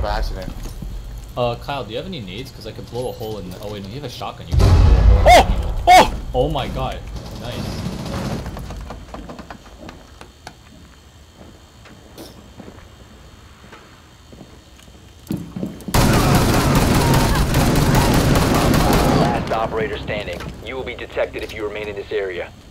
by accident. Kyle, do you have any nades? Because I could blow a hole in. Oh wait, no, you have a shotgun. You can blow a hole. Oh! Oh! Oh my god! Nice. Last operator standing. You will be detected if you remain in this area.